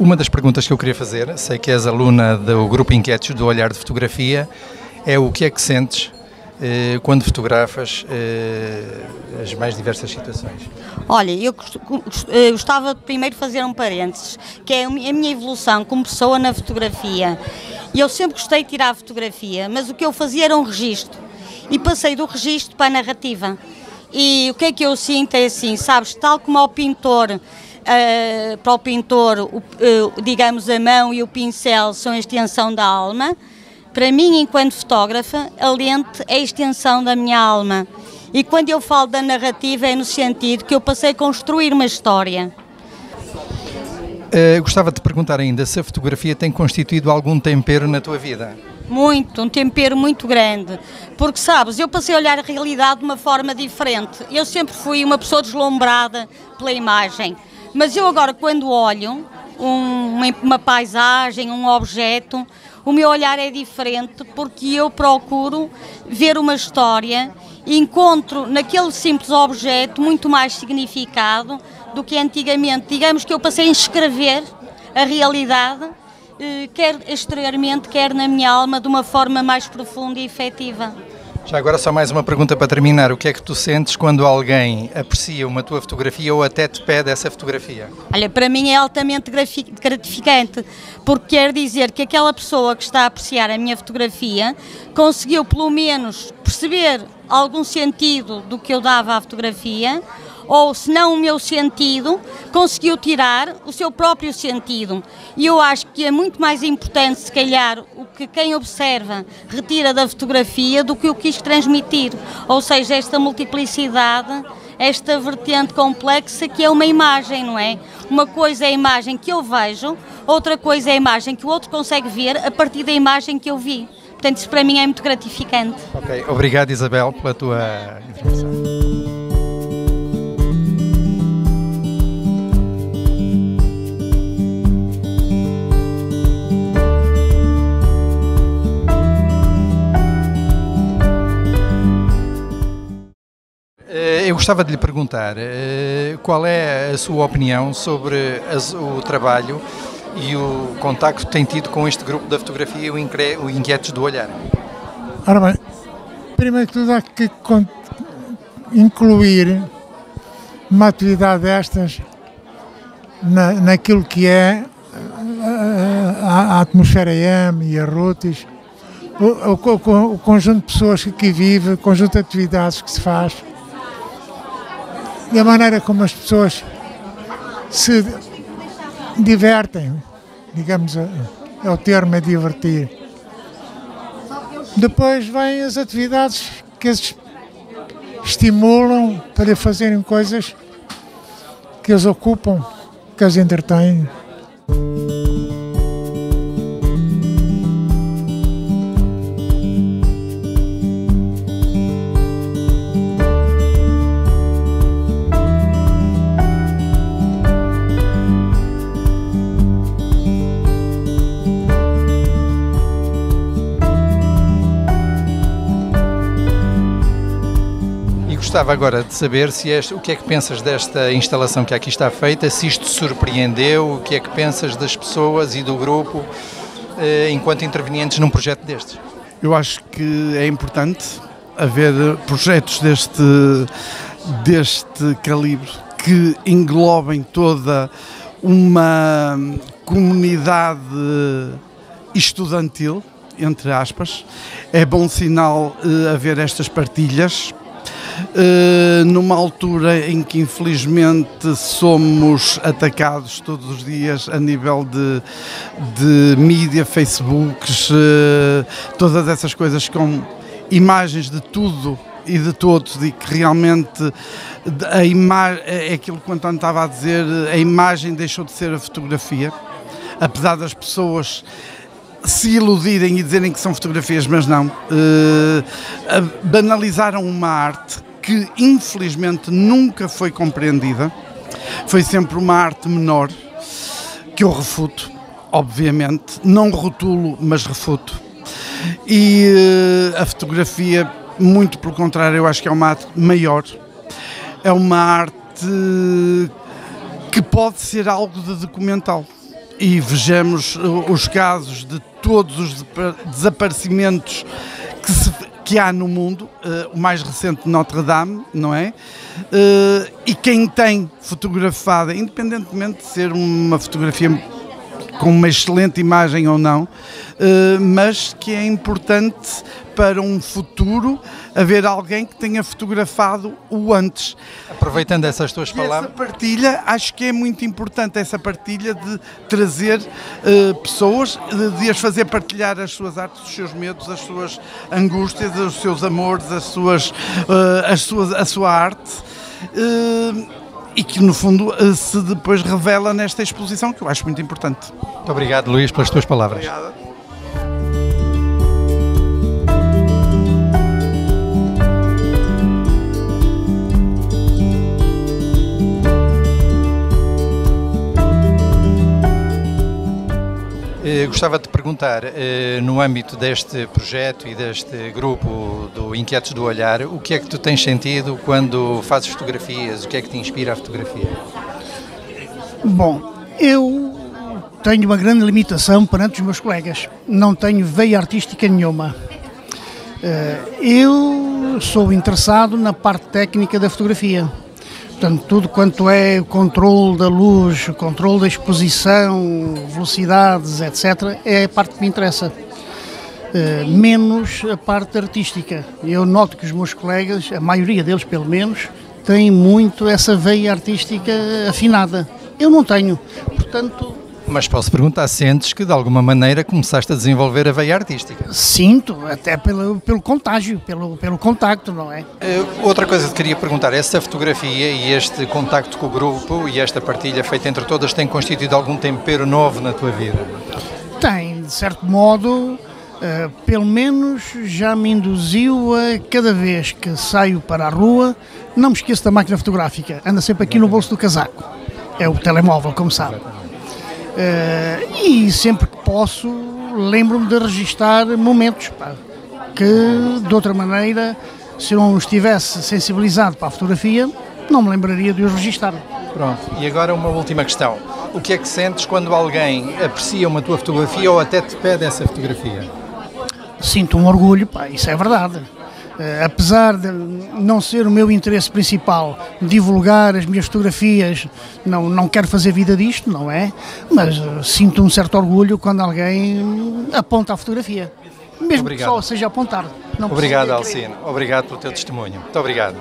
Uma das perguntas que eu queria fazer, sei que és aluna do Grupo Inquietos do Olhar de Fotografia, é o que é que sentes quando fotografas as mais diversas situações? Olha, eu gostava de primeiro fazer um parênteses, que é a minha evolução como pessoa na fotografia. Eu sempre gostei de tirar fotografia, mas o que eu fazia era um registro, e passei do registro para a narrativa. E o que é que eu sinto é assim, sabes, tal como ao pintor, para o pintor, digamos, a mão e o pincel são a extensão da alma, para mim, enquanto fotógrafa, a lente é a extensão da minha alma. E quando eu falo da narrativa é no sentido que eu passei a construir uma história. Gostava de te perguntar ainda se a fotografia tem constituído algum tempero na tua vida. Muito, um tempero muito grande, porque sabes, eu passei a olhar a realidade de uma forma diferente. Eu sempre fui uma pessoa deslumbrada pela imagem, mas eu agora quando olho uma paisagem, um objeto, o meu olhar é diferente porque eu procuro ver uma história e encontro naquele simples objeto muito mais significado do que antigamente. Digamos que eu passei a escrever a realidade, quer exteriormente, quer na minha alma, de uma forma mais profunda e efetiva. Já agora só mais uma pergunta para terminar. O que é que tu sentes quando alguém aprecia uma tua fotografia ou até te pede essa fotografia? Olha, para mim é altamente gratificante, porque quer dizer que aquela pessoa que está a apreciar a minha fotografia conseguiu pelo menos perceber algum sentido do que eu dava à fotografia, ou se não o meu sentido, conseguiu tirar o seu próprio sentido. E eu acho que é muito mais importante, se calhar, o que quem observa retira da fotografia do que eu quis transmitir. Ou seja, esta multiplicidade, esta vertente complexa que é uma imagem, não é? Uma coisa é a imagem que eu vejo, outra coisa é a imagem que o outro consegue ver a partir da imagem que eu vi. Portanto, isso para mim é muito gratificante. Ok, obrigado Isabel pela tua intervenção. Eu gostava de lhe perguntar qual é a sua opinião sobre o trabalho e o contacto que tem tido com este grupo da fotografia, o Inquietos do Olhar. Ora bem, primeiro que tudo há que incluir uma atividade destas naquilo que é a atmosfera EM e a RUTIS, o conjunto de pessoas que aqui vive, o conjunto de atividades que se faz, e a maneira como as pessoas se divertem, digamos, é o termo, é divertir. Depois vêm as atividades que eles estimulam para fazerem coisas que eles ocupam, que eles entretêm. Gostava agora de saber o que é que pensas desta instalação que aqui está feita, se isto te surpreendeu, o que é que pensas das pessoas e do grupo enquanto intervenientes num projeto destes? Eu acho que é importante haver projetos deste calibre que englobem toda uma comunidade estudantil, entre aspas. É bom sinal haver estas partilhas. Numa altura em que infelizmente somos atacados todos os dias a nível de mídia, Facebooks, todas essas coisas com imagens de tudo e de todos, e que realmente é aquilo que o António estava a dizer, a imagem deixou de ser a fotografia, apesar das pessoas se iludirem e dizerem que são fotografias, mas não. Banalizaram uma arte que infelizmente nunca foi compreendida, foi sempre uma arte menor, que eu refuto, obviamente, não rotulo, mas refuto. E a fotografia, muito pelo contrário, eu acho que é uma arte maior, é uma arte que pode ser algo de documental. e vejamos os casos de todos os desaparecimentos que há no mundo, o mais recente de Notre Dame, não é? E quem tem fotografada, independentemente de ser uma fotografia com uma excelente imagem ou não, mas que é importante para um futuro haver alguém que tenha fotografado o antes. Aproveitando essas tuas palavras. Essa partilha, acho que é muito importante, essa partilha de trazer pessoas, de as fazer partilhar as suas artes, os seus medos, as suas angústias, os seus amores, a sua arte. E que no fundo se depois revela nesta exposição, que eu acho muito importante. Muito obrigado, Luís, pelas tuas palavras. Obrigado. Gostava de te perguntar, no âmbito deste projeto e deste grupo do Inquietos do Olhar, o que é que tu tens sentido quando fazes fotografias? O que é que te inspira a fotografia? Bom, eu tenho uma grande limitação perante os meus colegas. Não tenho veia artística nenhuma. Eu sou interessado na parte técnica da fotografia. Portanto, tudo quanto é o controle da luz, o controle da exposição, velocidades, etc., é a parte que me interessa. Menos a parte artística. Eu noto que os meus colegas, a maioria deles pelo menos, têm muito essa veia artística afinada. Eu não tenho, portanto... Mas posso perguntar, sentes que de alguma maneira começaste a desenvolver a veia artística? Sinto, até pelo contágio, pelo contacto, não é? Outra coisa que te queria perguntar, essa fotografia e este contacto com o grupo e esta partilha feita entre todas tem constituído algum tempero novo na tua vida? Tem, de certo modo, pelo menos já me induziu a cada vez que saio para a rua, não me esqueço da máquina fotográfica, anda sempre aqui no bolso do casaco, é o telemóvel, como sabe. E sempre que posso lembro-me de registar momentos que de outra maneira, se eu não estivesse sensibilizado para a fotografia, não me lembraria de os registar. Pronto, e agora uma última questão. O que é que sentes quando alguém aprecia uma tua fotografia ou até te pede essa fotografia? Sinto um orgulho, isso é verdade. Apesar de não ser o meu interesse principal divulgar as minhas fotografias, não quero fazer vida disto, não é? Mas sinto um certo orgulho quando alguém aponta a fotografia. Mesmo obrigado. Que só seja apontar. Não obrigado, Alcino. Obrigado pelo teu testemunho. Muito obrigado.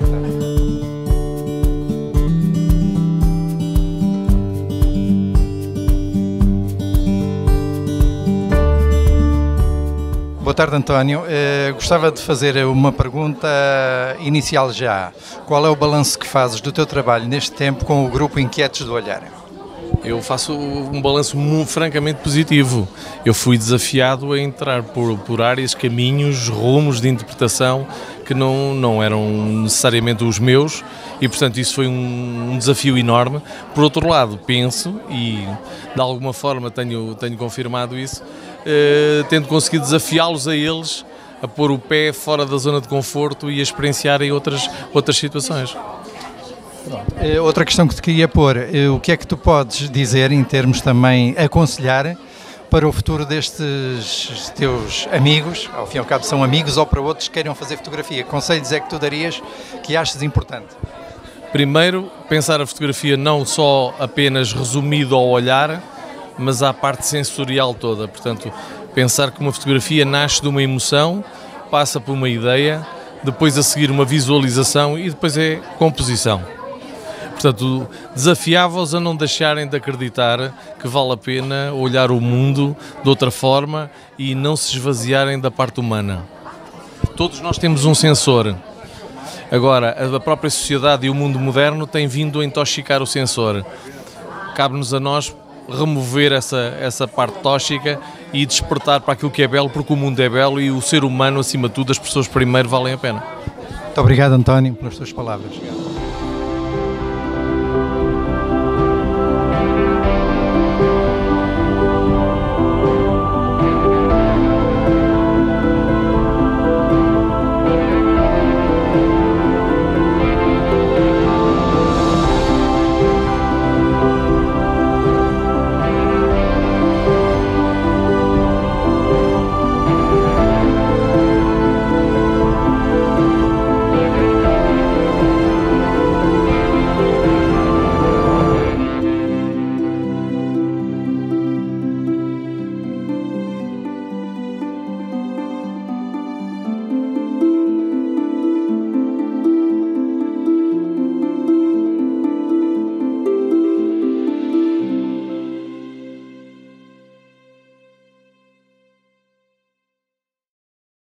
Boa tarde, António. Gostava de fazer uma pergunta inicial já. Qual é o balanço que fazes do teu trabalho neste tempo com o grupo Inquietos do Olhar? Eu faço um balanço francamente positivo. Eu fui desafiado a entrar por áreas, caminhos, rumos de interpretação que não eram necessariamente os meus e, portanto, isso foi um desafio enorme. Por outro lado, penso, e de alguma forma tenho confirmado isso, tendo conseguido desafiá-los a eles a pôr o pé fora da zona de conforto e a experienciarem outras situações. Outra questão que te queria pôr, o que é que tu podes dizer em termos também aconselhar para o futuro destes teus amigos, ao fim e ao cabo são amigos, ou para outros que queiram fazer fotografia? Que conselhos é que tu darias que achas importante? Primeiro, pensar a fotografia não só apenas resumido ao olhar, mas à parte sensorial toda. Portanto, pensar que uma fotografia nasce de uma emoção, passa por uma ideia, depois a seguir uma visualização e depois é composição. Portanto, desafiava-os a não deixarem de acreditar que vale a pena olhar o mundo de outra forma e não se esvaziarem da parte humana. Todos nós temos um sensor. Agora, a própria sociedade e o mundo moderno têm vindo a intoxicar o sensor. Cabe-nos a nós remover essa parte tóxica e despertar para aquilo que é belo, porque o mundo é belo e o ser humano, acima de tudo, as pessoas primeiro valem a pena. Muito obrigado, António, pelas tuas palavras.